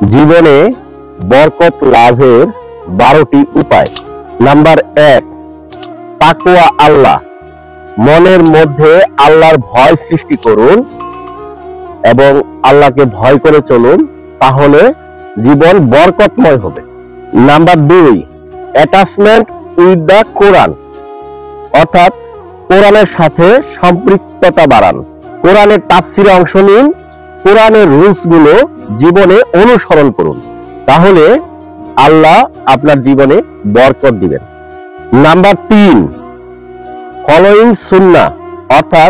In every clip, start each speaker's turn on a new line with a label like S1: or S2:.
S1: জীবনে বরকত লাভের 12টি উপায়। নাম্বার 1, তাকওয়া আল্লাহ। মনের মধ্যে আল্লাহর ভয় সৃষ্টি করুন এবং আল্লাহকে ভয় করে চলুন, তাহলে জীবন বরকতময় হবে। Number 2, attachment with the Quran, অর্থাৎ কোরআনের সাথে সম্পৃক্ততা বাড়ান। কোরআনের তাফসিরে অংশ নিন, কোরআনের রুলস গুলো জীবনে অনুসরণ করুন, তাহলে আল্লাহ আপনার জীবনে বরকত দিবেন। নাম্বার 3, ফলোইং সুন্নাহ, অর্থাৎ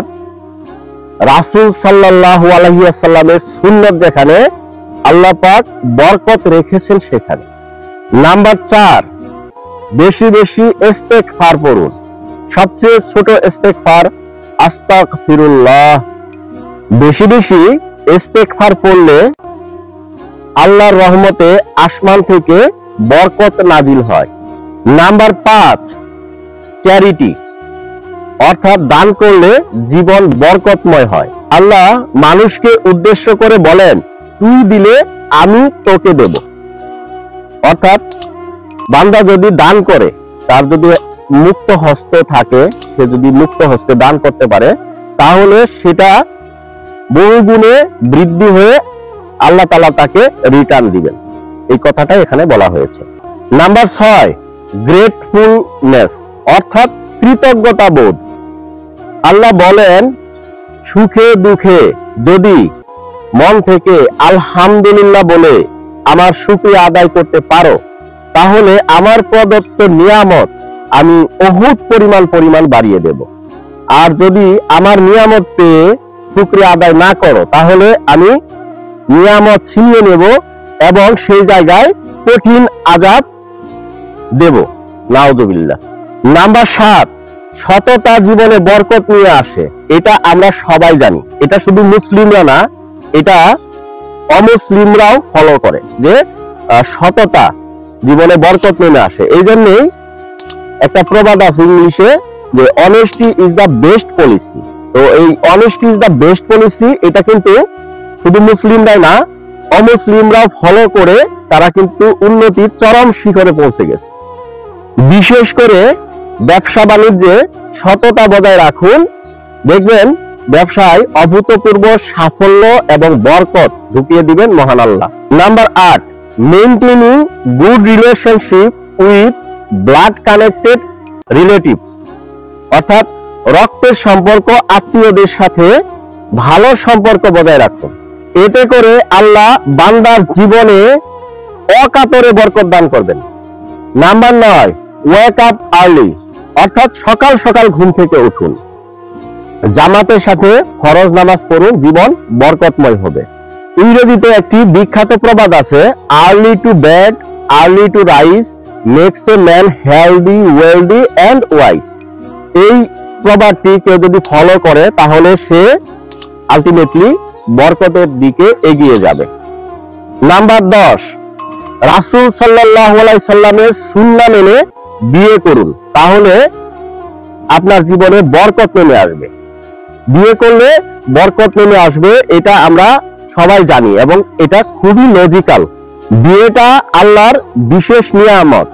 S1: রাসূল সাল্লাল্লাহু আলাইহি ওয়াসাল্লামের সুন্নাত যেখানে আল্লাহ পাক বরকত রেখেছেন সেখানে। নাম্বার 4, বেশি বেশি ইস্তেগফার পড়ুন। সবচেয়ে ছোট ইস্তেগফার আস্তাগফিরুল্লাহ। বেশি বেশি ইস্তেগফার পড়লে আল্লাহর রহমতে আসমান থেকে বরকত নাজিল হয়। নাম্বার 5, চ্যারিটি, অর্থাৎ দান করলে জীবন বরকতময় হয়। আল্লাহ মানুষকে উদ্দেশ্য করে বলেন, তুই দিলে আমি তোকে দেব। অর্থাৎ বান্দা যদি দান করে, তার যদি মুক্ত হস্ত থাকে, সে যদি মুক্ত হস্তে দান করতে পারে, তাহলে সেটা বহুগুণে বৃদ্ধি হয়ে আল্লাহ তাআলা তাকে রিটার্ন দিবেন। এই কথাটা এখানে বলা হয়েছে। নাম্বার 6, গ্রেটফুলনেস, অর্থাৎ কৃতজ্ঞতা বোধ। আল্লাহ বলেন, সুখে দুঃখে যদি মন থেকে আলহামদুলিল্লাহ বলে আমার শুকরিয়া আদায় করতে পারো, তাহলে আমার প্রদত্ত নিয়ামত আমি অহুত পরিমাণ বাড়িয়ে দেব। আর যদি আমার নিয়ামত পেয়ে শুকরিয়া আদায় না করো, তাহলে আমি নিয়ামত ছিনিয়ে নেব এবং সেই জায়গায় কঠিন আযাব দেব। নাউযুবিল্লাহ। নাম্বার 7, সততা জীবনে বরকত নিয়ে আসে। এটা আমরা সবাই জানি, এটা শুধু মুসলিমরা না, এটা অমুসলিমরাও ফলো করে যে সততা জীবনে বরকত নিয়ে আসে। এই জন্যই একটা প্রবাদ আছে ইংলিশে যে honesty is the best policy. তো এই honesty is the best policy, এটা কিন্তু শুধু মুসলিমরাই না, অমুসলিমরাও ফলো করে তারা কিন্তু উন্নতির চরম শিখরে পৌঁছে গেছে। বিশেষ করে ব্যবসা বাণিজ্যে সততা বজায় রাখুন, দেখবেন ব্যবসায় অভূতপূর্ব সাফল্য এবং বরকত ঢুকিয়ে দিবেন মহান আল্লাহ। Number 8, maintaining good relationship with blood connected relatives, অর্থাৎ রক্তের সম্পর্ক আত্মীয়দের সাথে ভালো সম্পর্ক বজায় রাখুন। এতে করে আল্লাহ বান্দার জীবনে অকাতরে বরকত দান করবেন। নাম্বার 9, ওয়েক আপ আর্লি, অর্থাৎ সকাল সকাল ঘুম থেকে উঠুন, জামাতের সাথে ফরজ নামাজ পড়ুন, জীবন বরকতময় হবে। ইংরেজিতে একটি বিখ্যাত প্রবাদ আছে, early to bed early to rise makes a man healthy wealthy and wise. এই প্রবাদটি কেউ যদি ফলো করে, তাহলে সে আলটিমেটলি বরকতের দিকে এগিয়ে যাবে। নাম্বার 10, রাসূল সাল্লাল্লাহু আলাইহি সাল্লামের সুন্নাহ মেনে বিয়ে করুন, তাহলে আপনার জীবনে বরকত নেমে আসবে। বিয়ে করলে বরকত নেমে আসবে, এটা আমরা সবাই জানি এবং এটা খুবই লজিক্যাল। বিয়েটা আল্লাহর বিশেষ নিয়ামত।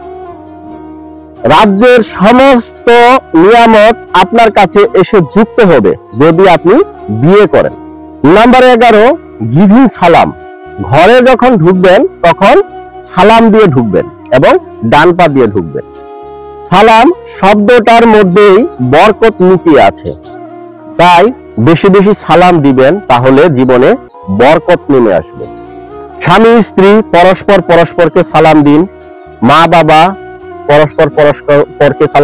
S1: রাজ্যের সমস্ত নিয়ামত আপনার কাছে এসে যুক্ত হবে যদি আপনি বিয়ে করেন। নাম্বার 11, গিভিং সালাম। ঘরে যখন ঢুকবেন তখন সালাম দিয়ে ঢুকবেন এবং ডান পা দিয়ে ঢুকবেন। সালাম শব্দটার মধ্যেই বরকত লুকিয়ে আছে, তাই বেশি বেশি সালাম দিবেন, তাহলে জীবনে বরকত নেমে আসবে। স্বামী স্ত্রী পরস্পরকে সালাম দিন। মা বাবা পরস্পরকে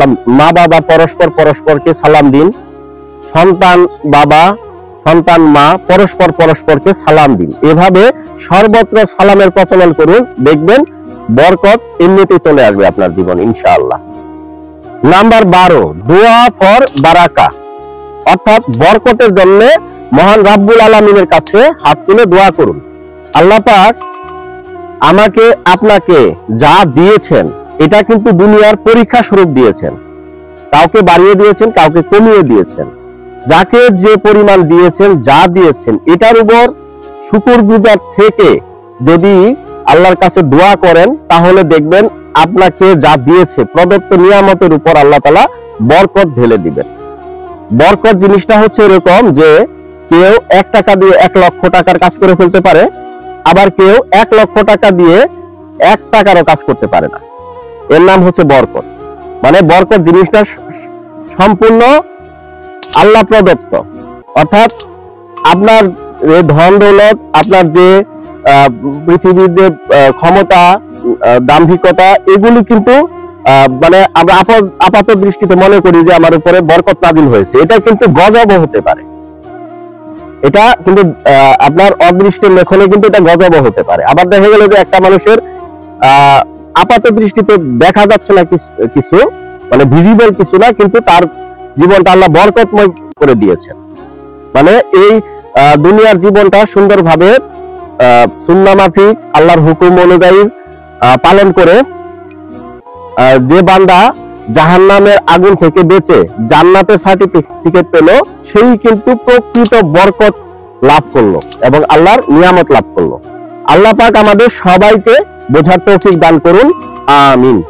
S1: সালাম দিন। সন্তান বাবা সন্তান মা পরস্পরকে সালাম দিন। এভাবে সর্বত্র সালামের প্রচলন করুন, দেখবেন বরকত এমনিতে চলে আসবে আপনার জীবন ইনশাআল্লাহ। নাম্বার 12, দোয়া ফর বারাকা, অর্থাৎ বরকতের জন্য মহান রাব্বুল আলামিনের কাছে হাত তুলে দোয়া করুন। আল্লাহ পাক আমাকে আপনাকে যা দিয়েছেন, এটা কিন্তু দুনিয়ার পরীক্ষা স্বরূপ দিয়েছেন। কাউকে বাড়িয়ে দিয়েছেন, কাউকে কমিয়ে দিয়েছেন। যাকে যে পরিমাণ দিয়েছেন, যা দিয়েছেন, এটার উপর শুকরগুজার থেকে যদি আল্লাহর কাছে দোয়া করেন, তাহলে দেখবেন আপনাকে যা দিয়েছে প্রদত্ত নিয়ামতের উপর আল্লাহ তাআলা বরকত ঢেলে দিবেন। বরকত জিনিসটা হচ্ছে এরকম যে কেউ 1 টাকা দিয়ে 1 লক্ষ টাকার কাজ করে ফেলতে পারে, আবার কেউ 1 লক্ষ টাকা দিয়ে 1 টাকারও কাজ করতে পারে না। এর নাম হচ্ছে বরকত। মানে বরকত জিনিসটা সম্পূর্ণ আল্লাহ প্রদত্ত, অর্থাৎ আপনার ধন দৌলত, আপনার যে পৃথিবীর যে ক্ষমতা, দাম্ভিকতা, এগুলি কিন্তু মানে আমরা আপাত দৃষ্টিতে মনে করি যে আমার উপরে বরকত নাজিল হয়েছে, এটা কিন্তু গজব হতে পারে। এটা কিন্তু আপনার অদৃষ্টের লেখনে কিন্তু এটা গজব হতে পারে। আবার দেখা গেল যে একটা মানুষের আপাত দৃষ্টিতে দেখা যাচ্ছে না কিছু, মানে ভিজিবল কিছু না, কিন্তু তার জীবনটা আল্লাহ বরকতময় করে দিয়েছেন। মানে এই দুনিয়ার জীবনটা সুন্দরভাবে সুন্নাহ মাফিক আল্লাহর হুকুম অনুযায়ী পালন করে যে বান্দা জাহান্নামের আগুন থেকে বেঁচে জান্নাতের সার্টিফিকেট পেল, সেই কিন্তু প্রকৃত বরকত লাভ করলো এবং আল্লাহর নিয়ামত লাভ করলো। আল্লাহ পাক আমাদের সবাইকে বোঝার তৌফিক দান করুন, আমিন।